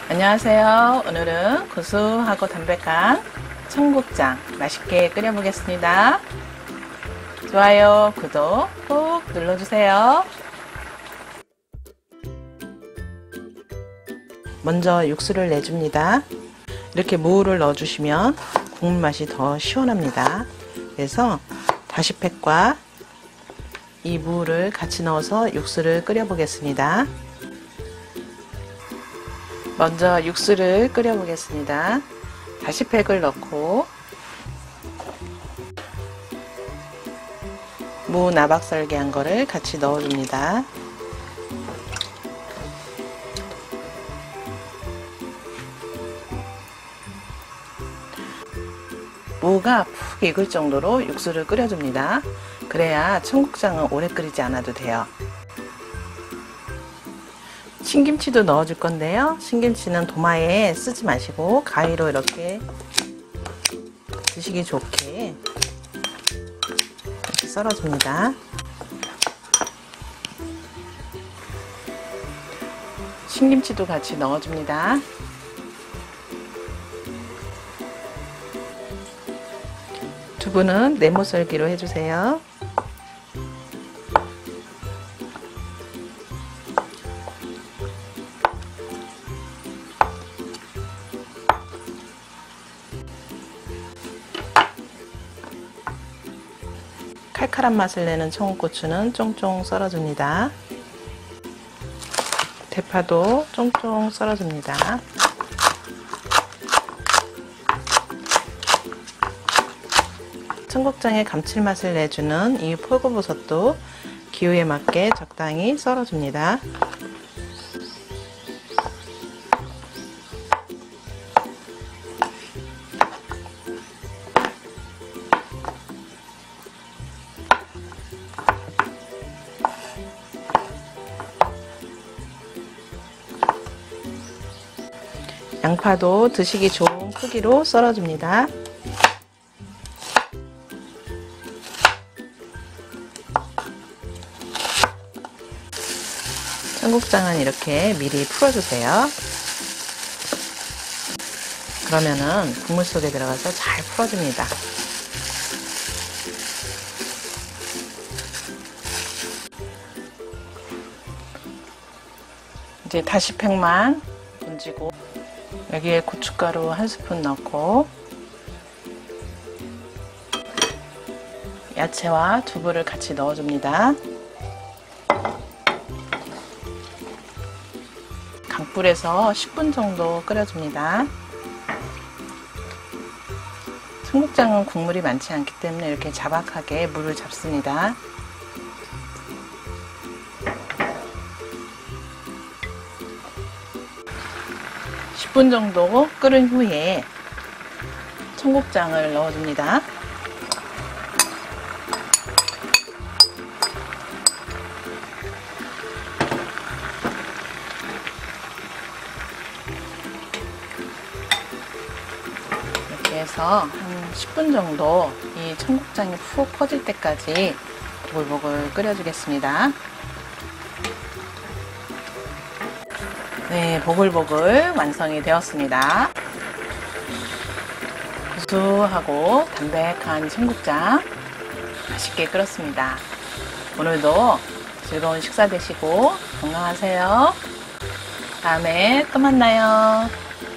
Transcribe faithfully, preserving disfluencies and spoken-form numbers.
안녕하세요. 오늘은 고소하고 담백한 청국장 맛있게 끓여 보겠습니다. 좋아요, 구독 꼭 눌러주세요. 먼저 육수를 내줍니다. 이렇게 무를 넣어주시면 국물 맛이 더 시원합니다. 그래서 다시팩과 이 무를 같이 넣어서 육수를 끓여 보겠습니다. 먼저 육수를 끓여 보겠습니다. 다시팩을 넣고 무 나박썰기 한 거를 같이 넣어줍니다. 무가 푹 익을 정도로 육수를 끓여줍니다. 그래야 청국장은 오래 끓이지 않아도 돼요. 신김치도 넣어줄 건데요. 신김치는 도마에 쓰지 마시고 가위로 이렇게 드시기 좋게 이렇게 썰어줍니다. 신김치도 같이 넣어줍니다. 두부는 네모 썰기로 해주세요. 칼칼한 맛을 내는 청양고추는 쫑쫑 썰어줍니다. 대파도 쫑쫑 썰어줍니다. 청국장의 감칠맛을 내주는 이 표고버섯도 기호에 맞게 적당히 썰어줍니다. 양파도 드시기 좋은 크기로 썰어줍니다. 청국장은 이렇게 미리 풀어주세요. 그러면은 국물 속에 들어가서 잘 풀어줍니다. 이제 다시팩만 얹고 여기에 고춧가루 한 스푼 넣고 야채와 두부를 같이 넣어줍니다. 강불에서 십 분 정도 끓여줍니다. 청국장은 국물이 많지 않기 때문에 이렇게 자박하게 물을 잡습니다. 십 분 정도 끓인 후에 청국장을 넣어줍니다. 이렇게 해서 한 십 분 정도 이 청국장이 푹 퍼질 때까지 보글보글 끓여주겠습니다. 네, 보글보글 완성이 되었습니다. 구수하고 담백한 청국장 맛있게 끓였습니다. 오늘도 즐거운 식사 되시고 건강하세요. 다음에 또 만나요.